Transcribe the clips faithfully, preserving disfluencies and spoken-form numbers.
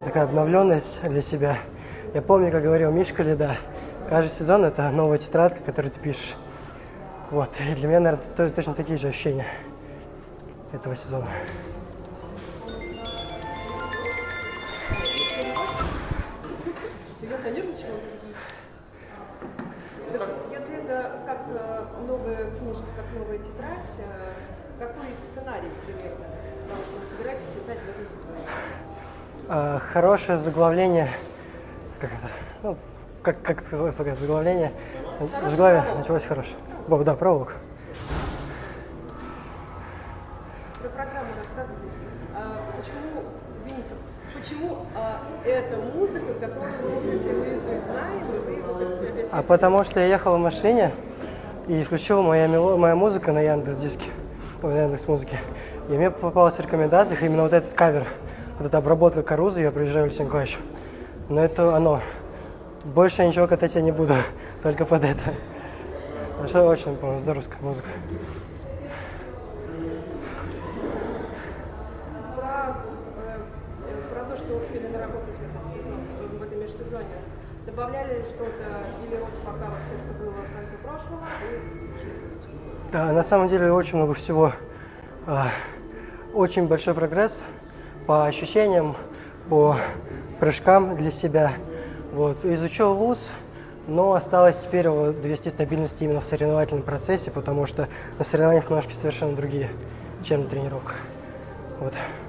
Такая обновленность для себя. Я помню, как говорил Мишка Леда, каждый сезон – это новая тетрадка, которую ты пишешь. Вот. И для меня, наверное, тоже точно такие же ощущения этого сезона. Я занервничала. Если это как новая книжка, как новая тетрадь, какой сценарий примерно вы собираетесь писать в этом сезоне? А, хорошее заглавление. Как это? Ну, как, как сказать, заглавление? Заглавие началось хорошее. Бог, да, пролог. Про программу рассказывайте. А почему, извините, почему а, эта музыка, которую мы уже все наизусть знаем, и вы вот опять... А потому что я ехал в машине и включил моя, мело... моя музыка на Яндекс.Диске, на Яндекс.Музыке. И мне попалась в рекомендациях именно вот этот кавер, вот эта обработка Карузы, я приезжаю в Лисенкович. Но это оно. Больше ничего катать я не буду, только под это. А что очень, по-моему, здоровская музыка. Про, про то, что успели наработать в этом сезоне, в этом межсезонье. Добавляли ли что-то или вот пока вот все, что было в конце прошлого? И... Да, на самом деле очень много всего. Очень большой прогресс по ощущениям, по прыжкам для себя. Вот. Изучил вуз, но осталось теперь его довести стабильность именно в соревновательном процессе, потому что на соревнованиях ножки совершенно другие, чем на тренировках. Вот.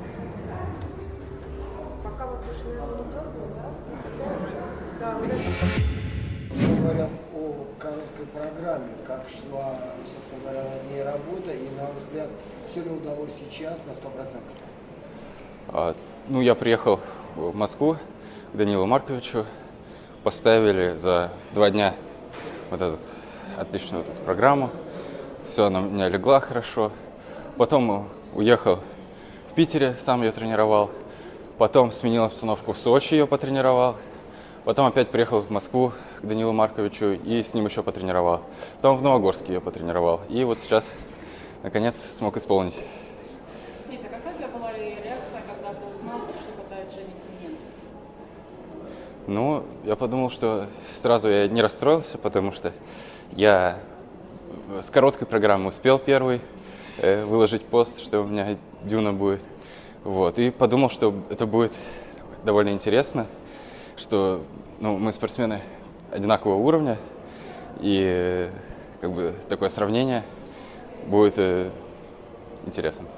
Пока вот больше, наверное, не дёрнуло, да? Да, вот Мы говорим о короткой программе, как шла, собственно говоря, над ней работа, и, на ваш взгляд, все ли удалось сейчас на сто процентов? А, ну, я приехал в Москву к Данилу Марковичу. Поставили за два дня вот эту отличную вот эту программу. Все, она у меня легла хорошо. Потом уехал в Питере, сам ее тренировал. Потом сменил обстановку в Сочи, ее потренировал. Потом опять приехал в Москву к Данилу Марковичу и с ним еще потренировал. Потом в Новогорске ее потренировал. И вот сейчас, наконец, смог исполнить. Митя, какая у тебя была реакция, когда ты узнал, что катает Женя Семененко? Ну, я подумал, что сразу я не расстроился, потому что я с короткой программы успел первый э, выложить пост, что у меня дюна будет. Вот. И подумал, что это будет довольно интересно, что ну, мы спортсмены одинакового уровня, и э, как бы такое сравнение будет э, интересным.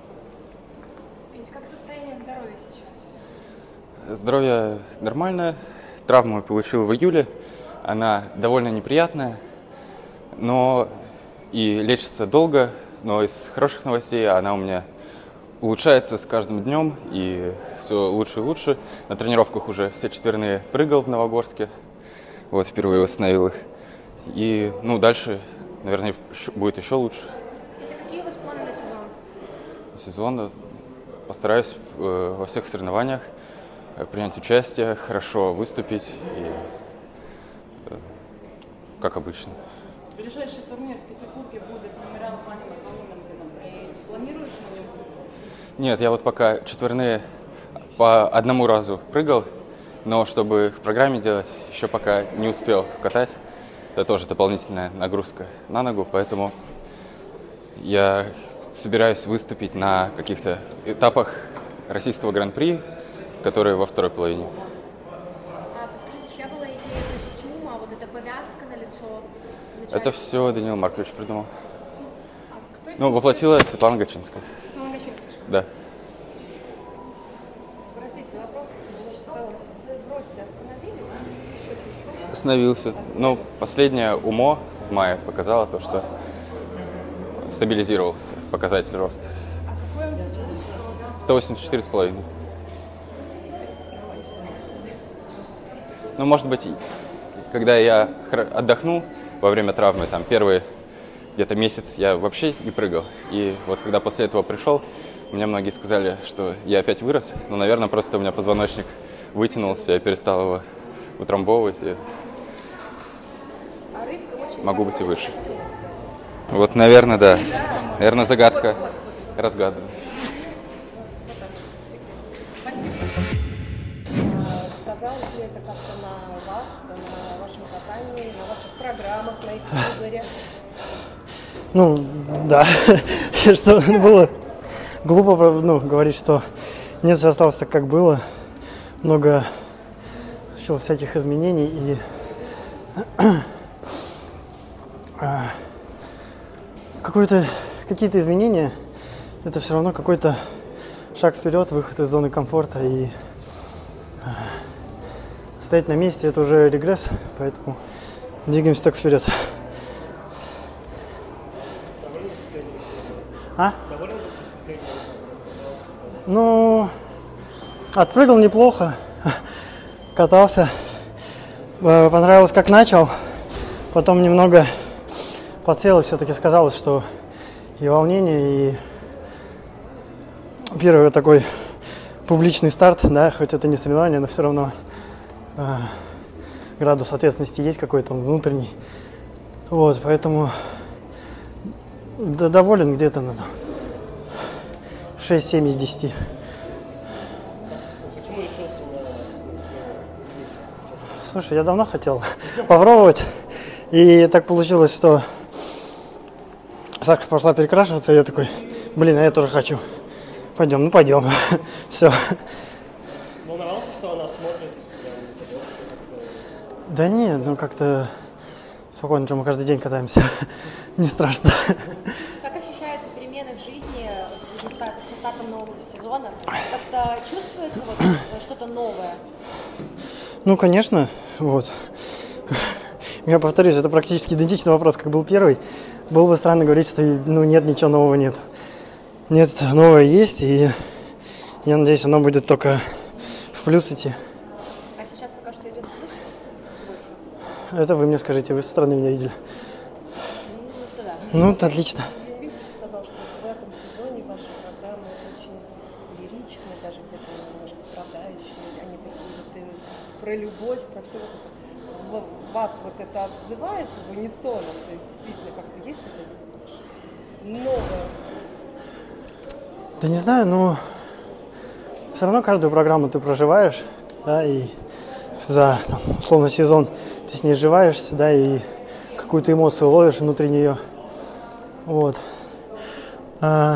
Как состояние здоровья сейчас? Здоровье нормальное. Травму я получил в июле. Она довольно неприятная, но и лечится долго. Но из хороших новостей она у меня улучшается с каждым днем, и все лучше и лучше. На тренировках уже все четверные прыгал в Новогорске. Вот, впервые восстановил их. И, ну, дальше, наверное, будет еще лучше. Витя, какие у вас планы на сезон? Сезон постараюсь э, во всех соревнованиях э, принять участие, хорошо выступить, и, э, как обычно. Ближайший турнир в Петербурге будет мемориал пани Коломенко. И планируешь на нем выступить? Нет, я вот пока четверные по одному разу прыгал, но чтобы в программе делать, еще пока не успел катать. Это тоже дополнительная нагрузка на ногу, поэтому я собираюсь выступить на каких-то этапах российского гран-при, которые во второй половине. А подскажите, чья была идея костюма, вот эта повязка на лицо? Вначале... Это все Данил Маркович придумал. А кто из Ну, воплотила Светлана Гачинская. Светлана Гачинская. Да. Простите, вопрос. Значит, в росте остановились или еще чуть-чуть? Остановился. Ну, последнее УМО в мае показало то, что стабилизировался показатель роста. А какой он сейчас? сто восемьдесят четыре с половиной. Ну, может быть, когда я отдохнул во время травмы, там, первые где-то месяц я вообще не прыгал. И вот когда после этого пришел, мне многие сказали, что я опять вырос. Но, наверное, просто у меня позвоночник вытянулся, я перестал его утрамбовывать. И могу быть и выше. Вот, наверное, да. Наверное, загадка разгадана. Спасибо. сказалось ли это как-то на вас, на вашем катании, на ваших программах, на их выборе? Ну, да, что было глупо, ну, говорить, что нет, все осталось так, как было. Много случилось всяких изменений, и какое-то, какие-то изменения, это все равно какой-то шаг вперед, выход из зоны комфорта, и стоять на месте — это уже регресс, поэтому двигаемся только вперед. А? Ну, отпрыгал неплохо, катался, понравилось, как начал, потом немного подсел, и все-таки сказалось, что и волнение, и первый такой публичный старт, да, хоть это не соревнование, но все равно э, градус ответственности есть какой-то, он внутренний, вот, поэтому да, доволен где-то на шесть-семь из десяти. Слушай, я давно хотел попробовать, и так получилось, что Сашка пошла перекрашиваться, и я такой, блин, а я тоже хочу. Пойдем, ну пойдем. Все. Волновался, что она смотрит? Да нет, ну как-то спокойно, что мы каждый день катаемся. Не страшно. Как ощущаются перемены в жизни в связи с старт- со стартом нового сезона? Как-то чувствуется вот что-то новое? Ну, конечно, вот. Я повторюсь, это практически идентичный вопрос, как был первый. Было бы странно говорить, что ну, нет, ничего нового нет. Нет, новое есть, и я надеюсь, оно будет только в плюс идти. А сейчас пока что идет в плюс? Это вы мне скажите, вы со стороны меня видели. Ну, что да. Ну, это отлично. Виктор сказал, что в этом сезоне ваши программы очень лиричные, даже где-то немножко страдающие. Они такие вот э, про любовь, про все вот это. В вас вот это отзывается в унисоном? То есть действительно как-то есть это новое? Да не знаю, но все равно каждую программу ты проживаешь, да, и за, там, условно, сезон ты с ней сживаешься, да, и какую-то эмоцию ловишь внутри нее. Вот. А,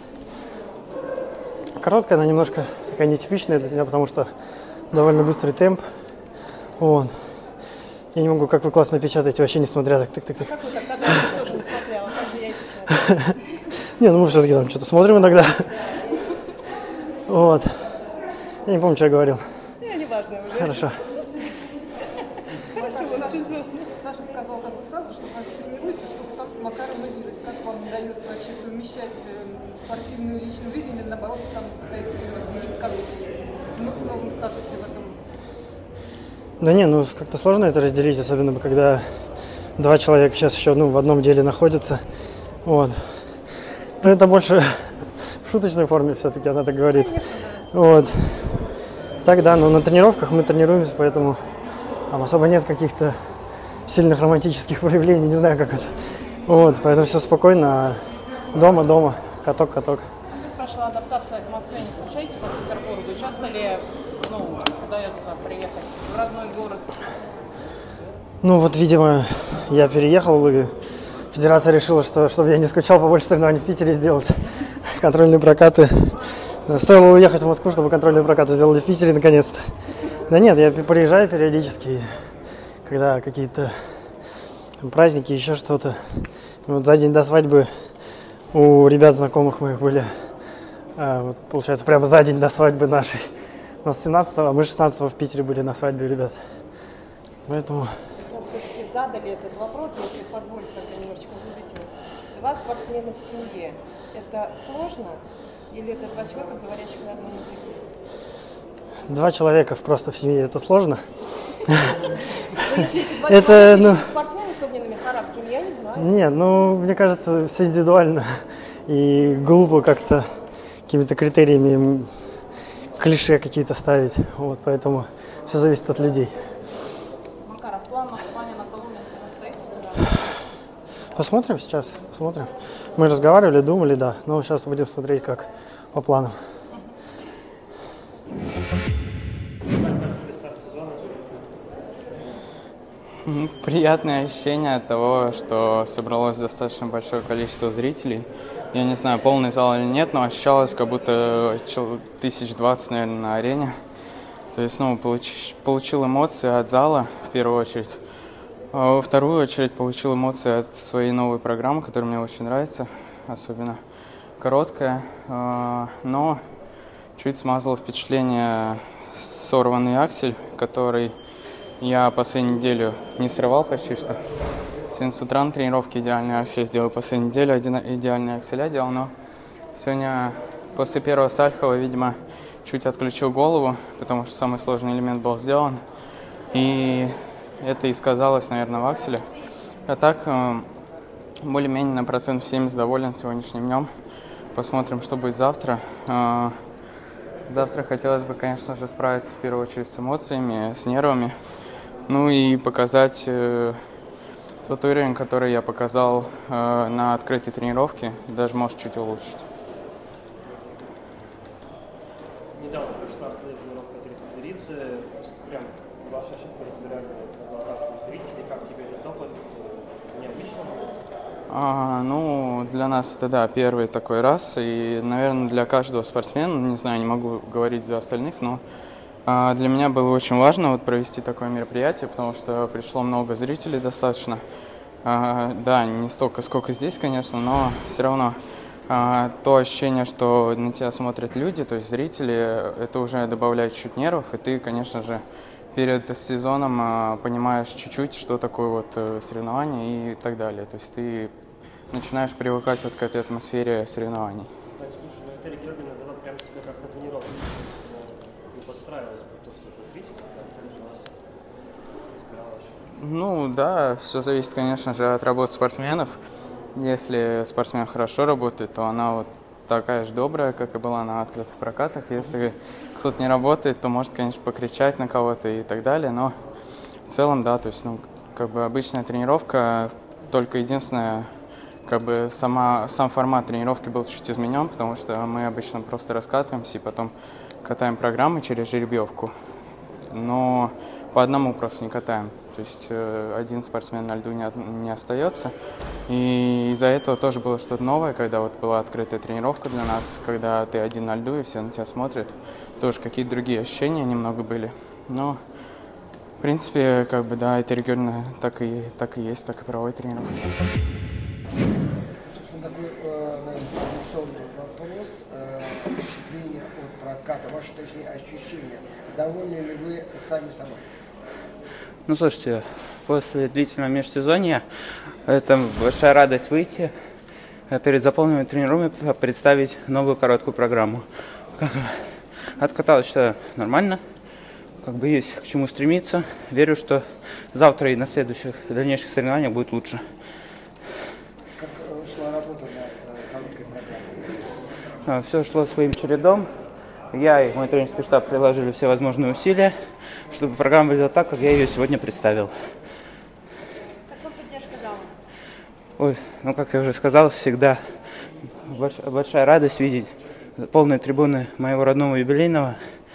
короткая, она немножко такая нетипичная для меня, потому что довольно быстрый темп. Вот. Я не могу, как вы классно печатаете, вообще не смотря так, так, так, так. Как вы так, когда я тоже не смотрела, как же я печатаю? Не, ну мы все-таки там что-то смотрим иногда. Вот. Я не помню, что я говорил. Не, неважно уже. Хорошо. Саша сказал такую фразу, что как тренируетесь, что в танце Макаром и вижусь. Как вам удается вообще совмещать э, спортивную и личную жизнь, или наоборот, там пытаетесь разделить, как быть в новом статусе в этом? Да не, ну как-то сложно это разделить, особенно когда два человека сейчас еще ну, в одном деле находятся. Вот. Но это больше в шуточной форме все-таки она так говорит. Конечно, да. Вот. Так, да, но на тренировках мы тренируемся, поэтому там особо нет каких-то сильных романтических проявлений, не знаю, как это. Вот, поэтому все спокойно, а дома, дома, каток, каток. Как прошла адаптация к Москве, не скучаете по Петербургу? И часто ли ну, удается приехать в родной город? Ну вот, видимо, я переехал, и федерация решила, что чтобы я не скучал, побольше соревнований в Питере сделать. Контрольные прокаты. Стоило уехать в Москву, чтобы контрольные прокаты сделали в Питере наконец-то. Да нет, я приезжаю периодически, когда какие-то праздники, еще что-то. Вот за день до свадьбы у ребят знакомых моих были, а, вот, получается, прямо за день до свадьбы нашей. У нас семнадцатого, а мы шестнадцатого в Питере были на свадьбе у ребят. Поэтому... Мы все-таки задали этот вопрос, если позволить тогда немножечко углубить его. Два спортсмена в семье. Это сложно? Или это два человека, говорящих на одном языке? Два человека просто в семье, это сложно. Но если эти два Это, человека ну- спортсмены с огненными характерами, я не знаю. Нет, ну, мне кажется, все индивидуально. И глупо как-то какими-то критериями м, клише какие-то ставить. Вот, поэтому все зависит от людей. Макаров, план в плане на Колумбию стоит у тебя? Посмотрим сейчас, посмотрим. Мы разговаривали, думали, да. Но сейчас будем смотреть, как по планам. Как старт сезона? Ну, приятное ощущение от того, что собралось достаточно большое количество зрителей. Я не знаю, полный зал или нет, но ощущалось, как будто тысяч двадцать, наверное, на арене. То есть, ну, получ, получил эмоции от зала, в первую очередь. А во вторую очередь, получил эмоции от своей новой программы, которая мне очень нравится, особенно короткая. Но чуть смазало впечатление сорванный аксель, который я последнюю неделю не срывал почти что. Сегодня с утра на тренировке идеальный аксель сделал, последнюю неделю один идеальный акселя делал, но сегодня после первого сальхова, видимо, чуть отключил голову, потому что самый сложный элемент был сделан. И это и сказалось, наверное, в акселе. А так, более-менее на процент семьдесят доволен сегодняшним днем. Посмотрим, что будет завтра. Завтра хотелось бы, конечно же, справиться в первую очередь с эмоциями, с нервами. Ну и показать э, тот уровень, который я показал э, на открытой тренировке, даже может чуть улучшить. Недавно пришла открытая тренировка открытой дверицы. Прям ваши ошибки разбирали на глазах у зрителей. Как тебе этот опыт? Необычно было? А, ну, для нас это, да, первый такой раз. И, наверное, для каждого спортсмена, не знаю, не могу говорить за остальных, но а, для меня было очень важно вот провести такое мероприятие, потому что пришло много зрителей достаточно. А, да, не столько, сколько здесь, конечно, но все равно а, то ощущение, что на тебя смотрят люди, то есть зрители, это уже добавляет чуть нервов, и ты, конечно же, перед сезоном а, понимаешь чуть-чуть, что такое вот соревнование и так далее. То есть ты начинаешь привыкать вот к этой атмосфере соревнований. Так, слушай, ну Наталья Георгиевна дала прям себе как на тренировке. Не подстраивалась бы то, что это зритель, когда у нас разбирала ошибки. Ну да, все зависит, конечно же, от работы спортсменов. Если спортсмен хорошо работает, то она вот такая же добрая, как и была на открытых прокатах. Если кто-то не работает, то может, конечно, покричать на кого-то и так далее. Но в целом, да, то есть, ну, как бы обычная тренировка, только единственное, как бы сама, сам формат тренировки был чуть изменен, потому что мы обычно просто раскатываемся и потом катаем программы через жеребьевку. Но по одному просто не катаем. То есть один спортсмен на льду не, не остается. И из-за этого тоже было что-то новое, когда вот была открытая тренировка для нас, когда ты один на льду и все на тебя смотрят. Тоже какие-то другие ощущения немного были. Но, в принципе, как бы, да, это регулярно так и, так и есть, так и проводит тренировки. Собственно, такой, наверное, традиционный вопрос. Впечатление от проката, ваши, точнее, ощущения. Довольны ли вы сами собой? Ну, слушайте, после длительного межсезонья это большая радость выйти перед заполненными тренировками, представить новую короткую программу. Откаталось, что нормально, как бы есть к чему стремиться. Верю, что завтра и на следующих дальнейших соревнованиях будет лучше. Как шла работа над короткой программой? Все шло своим чередом. Я и мой тренерский штаб приложили все возможные усилия, чтобы программа выглядела так, как я ее сегодня представил. Как вам поддержка зала? Ой, ну как я уже сказал, всегда больш, большая радость видеть полные трибуны моего родного юбилейного.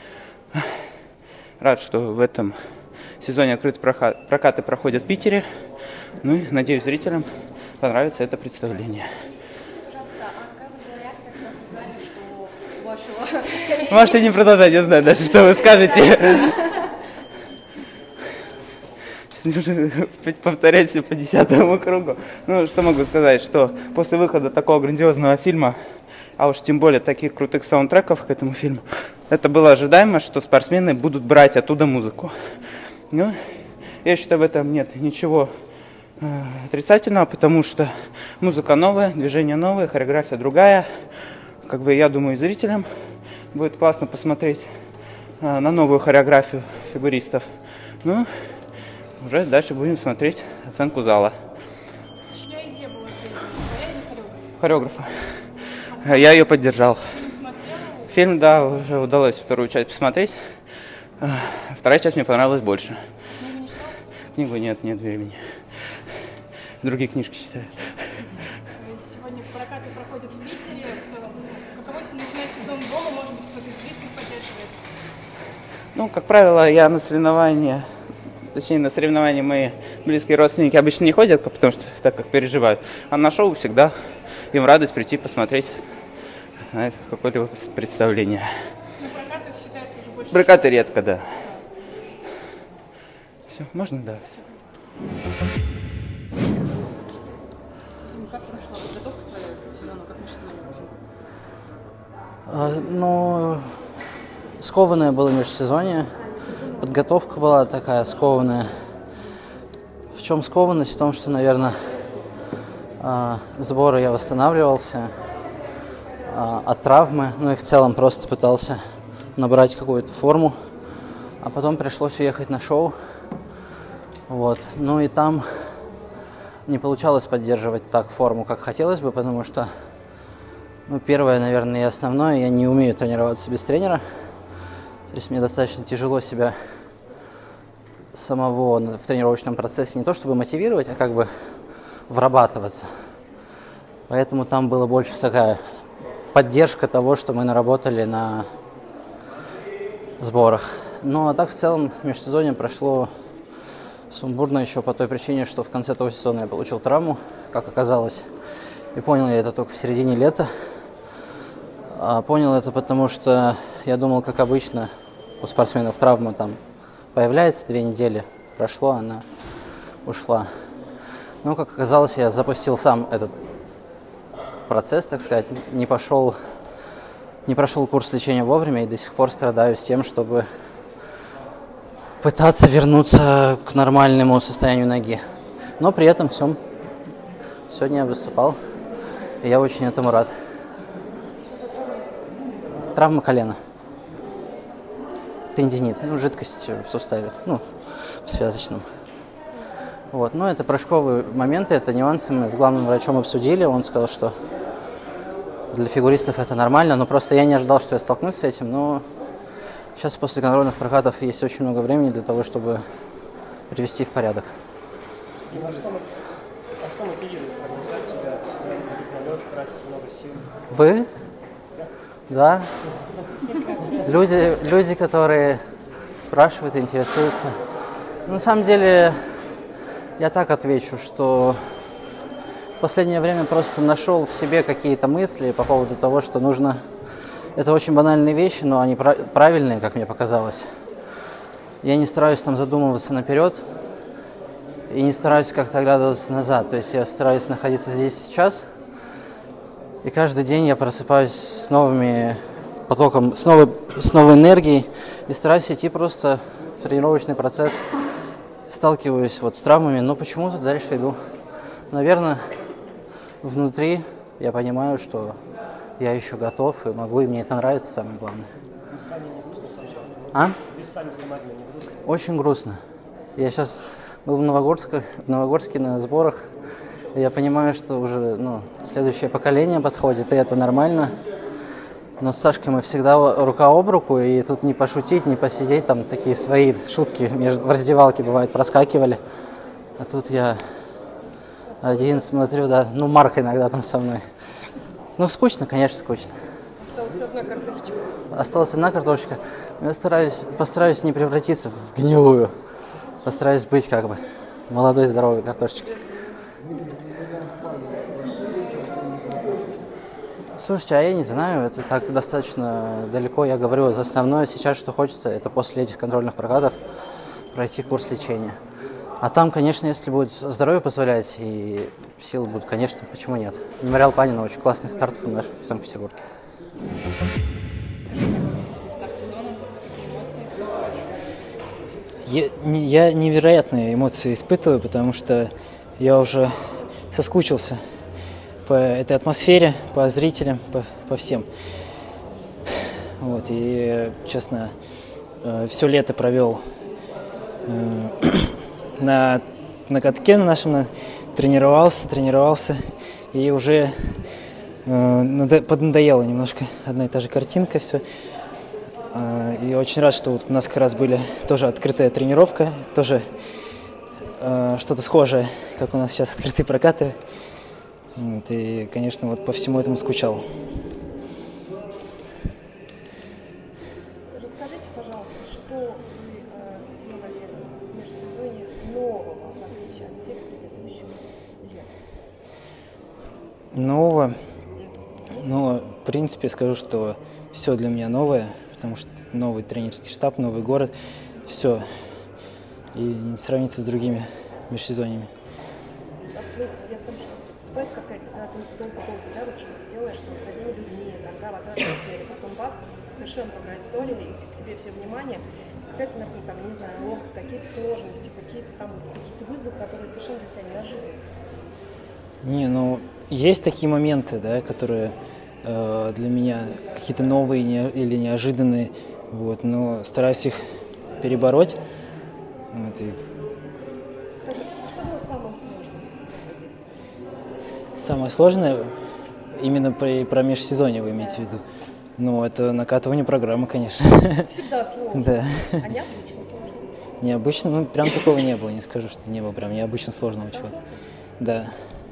Рад, что в этом сезоне открытые прокаты проходят в Питере. Ну и надеюсь, зрителям понравится это представление. Пожалуйста, а какая у вас была реакция, когда вы узнали, что у вашего... Можете не продолжать, я знаю даже, что вы скажете. Нужно повторять все по десятому кругу. Ну, что могу сказать, что после выхода такого грандиозного фильма, а уж тем более таких крутых саундтреков к этому фильму, это было ожидаемо, что спортсмены будут брать оттуда музыку. Ну, я считаю, в этом нет ничего э, отрицательного, потому что музыка новая, движение новое, хореография другая. Как бы, я думаю, зрителям будет классно посмотреть э, на новую хореографию фигуристов. Ну, уже дальше будем смотреть оценку зала. Чья идея была твоя или хореографа? Я ее поддержал. Фильм смотрела? Фильм, да, уже удалось вторую часть посмотреть. Вторая часть мне понравилась больше. Книгу не читал? Книгу нет, нет времени. Другие книжки читаю. Сегодня прокаты проходят в Питере. Каково начинать сезон дома? Может быть, кто-то из близких поддерживает? Ну, как правило, я на соревнования Точнее, на соревнования мои близкие родственники обычно не ходят, потому что так как переживают. А на шоу всегда им радость прийти посмотреть на это какое-то представление. Ну, прокаты считаются уже больше... Прокаты редко, да. Все, можно, да. Дима, как прошла подготовка твоя к сезону? Как межсезонье вообще? А, ну, скованное было межсезонье. Подготовка была такая скованная. В чем скованность? В том, что, наверное, сборы я восстанавливался от травмы, ну и в целом просто пытался набрать какую-то форму. А потом пришлось уехать на шоу. Вот. Ну и там не получалось поддерживать так форму, как хотелось бы, потому что, ну, первое, наверное, и основное, я не умею тренироваться без тренера. То есть мне достаточно тяжело себя самого в тренировочном процессе не то чтобы мотивировать, а как бы врабатываться. Поэтому там была больше такая поддержка того, что мы наработали на сборах. Ну а так в целом межсезонье прошло сумбурно еще по той причине, что в конце того сезона я получил травму, как оказалось. И понял я это только в середине лета. А понял это потому, что я думал, как обычно, у спортсменов травма там появляется, две недели прошло, она ушла. Но, как оказалось, я запустил сам этот процесс, так сказать, не пошел, не прошел курс лечения вовремя и до сих пор страдаю с тем, чтобы пытаться вернуться к нормальному состоянию ноги. Но при этом всем сегодня я выступал, и я очень этому рад. Травма колена. Тендинит, ну, жидкость в суставе, ну, в связочном. Вот, ну, это прыжковые моменты, это нюансы мы с главным врачом обсудили. Он сказал, что для фигуристов это нормально, но просто я не ожидал, что я столкнусь с этим. Но сейчас после контрольных прокатов есть очень много времени для того, чтобы привести в порядок. А что, а что мотивирует продолжать тебя, на лед, тратить много сил? Вы? Да. Люди, люди, которые спрашивают, интересуются. На самом деле, я так отвечу, что в последнее время просто нашел в себе какие-то мысли по поводу того, что нужно... Это очень банальные вещи, но они правильные, как мне показалось. Я не стараюсь там задумываться наперед и не стараюсь как-то оглядываться назад. То есть я стараюсь находиться здесь сейчас. И каждый день я просыпаюсь с новыми потоком, с новой, с новой энергией и стараюсь идти просто в тренировочный процесс. Сталкиваюсь вот с травмами, но почему-то дальше иду. Наверное, внутри я понимаю, что я еще готов и могу, и мне это нравится, самое главное. А? Очень грустно. Я сейчас был в Новогорске, в Новогорске на сборах. Я понимаю, что уже ну, следующее поколение подходит, и это нормально. Но с Сашкой мы всегда рука об руку, и тут не пошутить, не посидеть, там такие свои шутки между, в раздевалке бывает проскакивали. А тут я один смотрю, да, ну Марк иногда там со мной. Ну скучно, конечно, скучно. Осталась одна картошечка. Осталась одна картошечка. Я стараюсь, постараюсь не превратиться в гнилую. Постараюсь быть как бы молодой, здоровой картошечкой. Слушайте, а я не знаю, это так достаточно далеко. Я говорю, основное сейчас, что хочется, это после этих контрольных прокатов пройти курс лечения. А там, конечно, если будет здоровье позволять и силы будут, конечно, почему нет. Мемориал Панина очень классный старт в нашем в Санкт-Петербурге. Я, я невероятные эмоции испытываю, потому что я уже соскучился по этой атмосфере, по зрителям, по, по всем. Вот, и, честно, все лето провел на, на катке на нашем, тренировался, тренировался, и уже поднадоело немножко одна и та же картинка, все. И очень рад, что вот у нас как раз были тоже открытая тренировка, тоже э, что-то схожее, как у нас сейчас открытые прокаты. Вот, и, конечно, вот по всему этому скучал. Расскажите, пожалуйста, что вы э, делали в межсезонье Нового? Ну, в принципе, скажу, что все для меня новое, потому что новый тренерский штаб, новый город, все. И не сравнится с другими межсезоньями. Ну, я в том, что бывает какая-то, когда ты долго-долго, да, вот что ты делаешь, что с одними людьми, там, да, в одной атмосфере, потом бац, совершенно другая история, и к тебе все внимание, какая-то, например, там, не знаю, ломка, какие-то сложности, какие-то там, какие-то вызовы, которые совершенно для тебя неожиданные. Не, ну, есть такие моменты, да, которые э, для меня какие-то новые не, или неожиданные, вот, но стараюсь их перебороть. Вот, и... Хорошо, что было самым сложным в этой истории? Самое сложное, именно про, про межсезонье вы имеете в виду? Ну, это накатывание программы, конечно. Всегда сложно. Да. А необычно сложно? Необычно, ну, прям такого не было, не скажу, что не было прям необычно сложного чего-то. Да.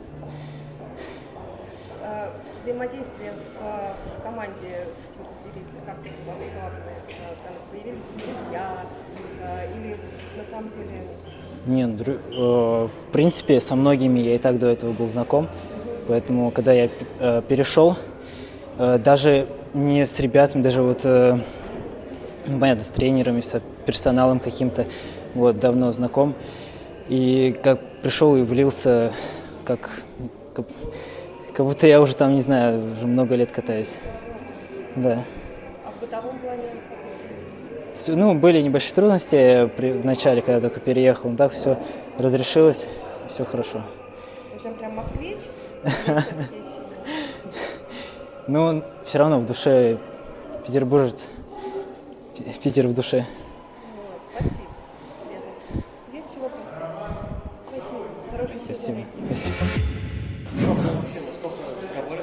А, взаимодействие в, в команде в Team Тбилиси, как у вас складывается? Там появились друзья? А, или на самом деле... Нет, дру- э, в принципе, со многими я и так до этого был знаком, поэтому, когда я э, перешел, э, даже не с ребятами, даже вот, э, ну, понятно, с тренерами, с персоналом каким-то, вот, давно знаком, и как пришел и влился, как, как, как будто я уже там, не знаю, уже много лет катаюсь, да. А в бытовом плане? Ну, были небольшие трудности при, в начале, когда только переехал, но так все разрешилось, все хорошо. В общем, прям москвич? Ну, все равно в душе петербуржец, Питер в душе. Спасибо. Нет чего просить. Спасибо. Хорошего Спасибо. сезона. Спасибо.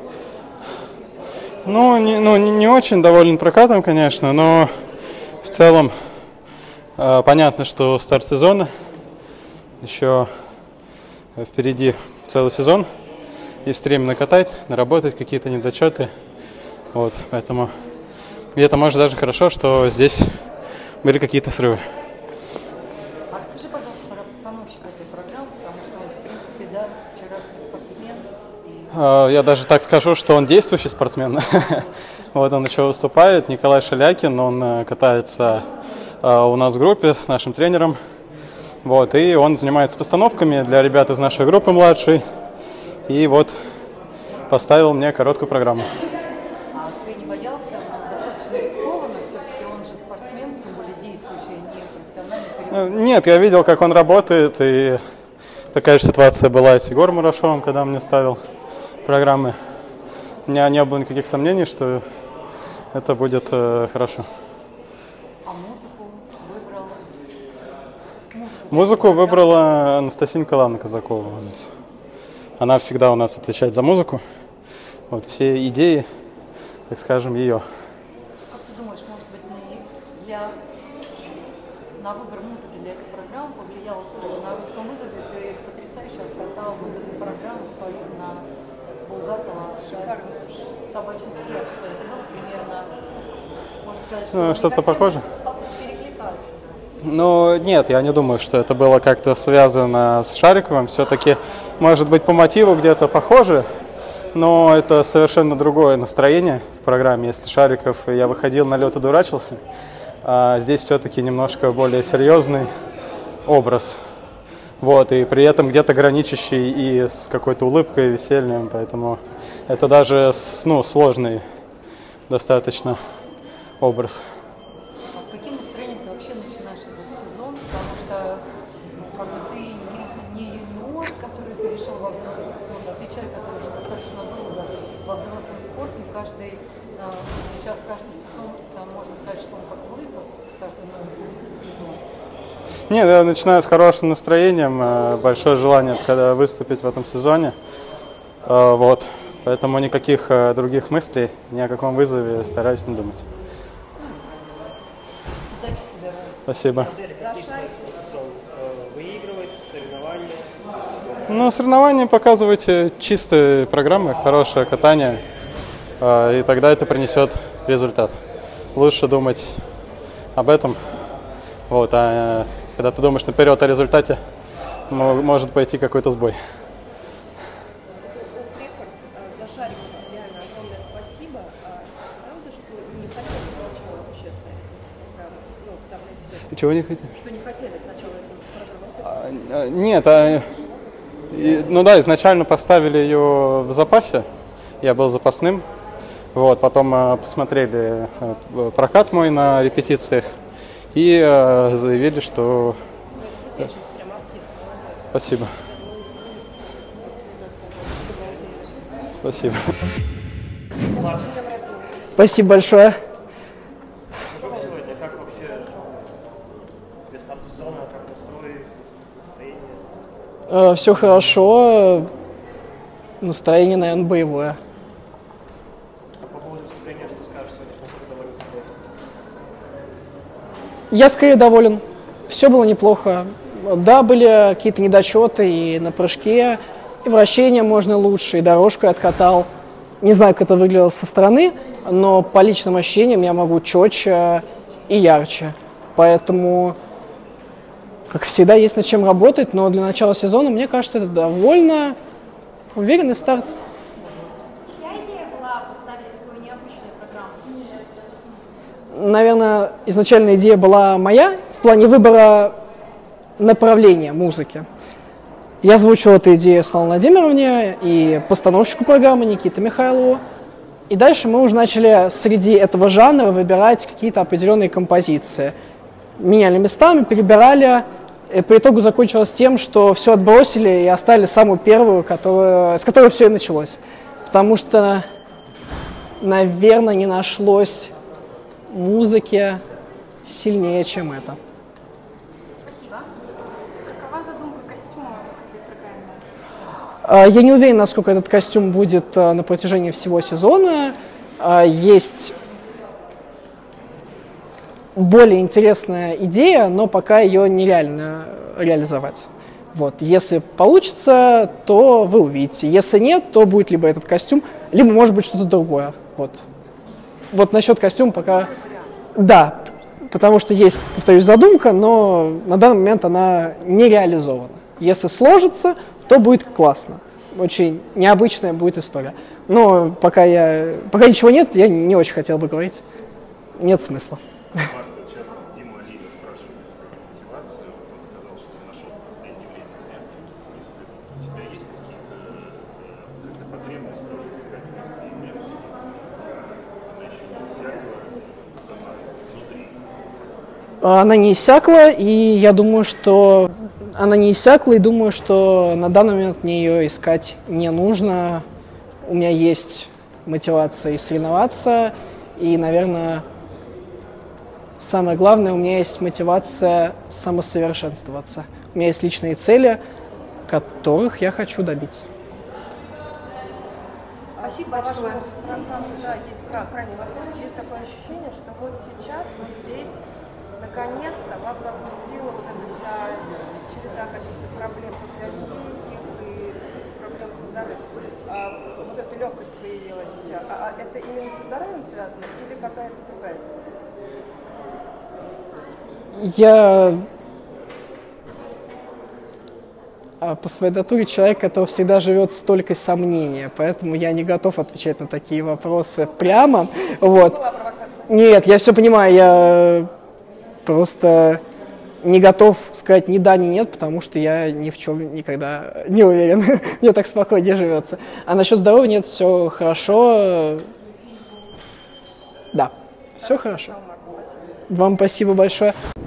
Ну не, ну, не очень доволен прокатом, конечно, но в целом э, понятно, что старт сезона, еще впереди целый сезон, есть время накатать, наработать какие-то недочеты, вот, поэтому где-то может даже хорошо, что здесь были какие-то срывы. А расскажи, пожалуйста, про постановщика этой программы, потому что он, в принципе, да, вчерашний спортсмен. И... Я даже так скажу, что он действующий спортсмен. Вот он еще выступает, Николай Шалякин, он катается у нас в группе с нашим тренером. Вот, и он занимается постановками для ребят из нашей группы младшей. И вот поставил мне короткую программу. А ты не боялся? Ну, достаточно рискованно, все-таки он же спортсмен, тем более действующий, не профессиональный период. Нет, я видел, как он работает, и такая же ситуация была с Егором Мурашовым, когда он мне ставил программы. У меня не было никаких сомнений, что это будет э, хорошо. А музыку выбрал? Музыку, Музыку выбрала Анастасия Николаевна Казакова у нас. Она всегда у нас отвечает за музыку. Вот все идеи, так скажем, ее. Как ты думаешь, может быть, на, для, на выбор музыки для этой программы повлияло то, что на русском вызове ты потрясающе откатал вот эту программу свою на Булгакова «Собачье сердце». Это было примерно, можно сказать, что Ну, что-то похоже? перекликаются. Ну, нет, я не думаю, что это было как-то связано с Шариковым. Все-таки, может быть, по мотиву где-то похоже, но это совершенно другое настроение в программе. Если Шариков, я выходил на лед и дурачился, а здесь все-таки немножко более серьезный образ. Вот, и при этом где-то граничащий и с какой-то улыбкой, весельем, поэтому это даже, ну, сложный достаточно образ. А с каким настроением ты вообще начинаешь этот сезон? Потому что, ну, как бы ты не, не юниор, который перешел во взрослый спорт, а ты человек, который уже достаточно долго во взрослом спорте. И каждый, а, сейчас каждый сезон, там, можно сказать, что он как вызов, каждый новый сезон. Нет, я начинаю с хорошим настроением, большое желание когда выступить в этом сезоне. Вот. Поэтому никаких других мыслей, ни о каком вызове стараюсь не думать. Удачи тебе. Спасибо. Выигрывать, соревнования? Ну, соревнования показывайте чистые программы, хорошее катание, и тогда это принесет результат. Лучше думать об этом. Вот, а когда ты думаешь наперед о результате, может пойти какой-то сбой. Офф-рекорд Чего не хотели? Что не хотели сначала эту программу? А, нет, а, и, ну да, изначально поставили ее в запасе, я был запасным, вот, потом а, посмотрели а, прокат мой на репетициях и а, заявили, что... Спасибо. Спасибо. Спасибо большое. Сегодня как вообще тебе старт сезона, как настрой, настроение? Все хорошо. Настроение, наверное, боевое. А по поводу выступления, что скажешь сегодня, что ты доволен собой? Я скорее доволен. Все было неплохо. Да, были какие-то недочеты и на прыжке, и вращение можно лучше, и дорожку я откатал. Не знаю, как это выглядело со стороны, но по личным ощущениям я могу четче и ярче. Поэтому, как всегда, есть над чем работать, но для начала сезона, мне кажется, это довольно уверенный старт. Чья идея была поставить такую необычную программу? Наверное, изначальная идея была моя в плане выбора направления музыки. Я озвучил эту идею Светлане Владимировне и постановщику программы Никите Михайлову. И дальше мы уже начали среди этого жанра выбирать какие-то определенные композиции. Меняли местами, перебирали. И по итогу закончилось тем, что все отбросили и оставили самую первую, которую, с которой все и началось. Потому что, наверное, не нашлось музыки сильнее, чем это. Я не уверен, насколько этот костюм будет на протяжении всего сезона. Есть более интересная идея, но пока ее нереально реализовать. Вот. Если получится, то вы увидите. Если нет, то будет либо этот костюм, либо, может быть, что-то другое. Вот. Вот насчет костюма пока... Да, потому что есть, повторюсь, задумка, но на данный момент она не реализована. Если сложится, то будет классно. Очень необычная будет история. Но пока, я, пока ничего нет, я не очень хотел бы говорить. Нет смысла. Сейчас Дима Алиев спрашивает про мотивацию. Он сказал, что нашел в последнее время прятки мысли. У тебя есть какие-то потребности тоже искать мысли? Она еще не иссякла сама внутри. Она не иссякла, и я думаю, что... Она не иссякла, и думаю, что на данный момент мне ее искать не нужно. У меня есть мотивация и соревноваться, и, наверное, самое главное, у меня есть мотивация самосовершенствоваться. У меня есть личные цели, которых я хочу добиться. Спасибо большое. Да, есть крайний вопрос. Есть такое ощущение, что вот сейчас, вот здесь, наконец-то вас запустила вот эта вся череда каких-то проблем после олимпийских и проблем со здоровьем. А, вот эта легкость появилась. А, а это именно со здоровьем связано или какая-то другая история? Я по своей натуре человек, который всегда живет с толикой сомнения, поэтому я не готов отвечать на такие вопросы прямо. Вот. Нет, я все понимаю, я просто не готов сказать ни да, ни нет, потому что я ни в чем никогда не уверен. Мне так спокойнее живется. А насчет здоровья нет, все хорошо. Да, все хорошо. Вам спасибо большое.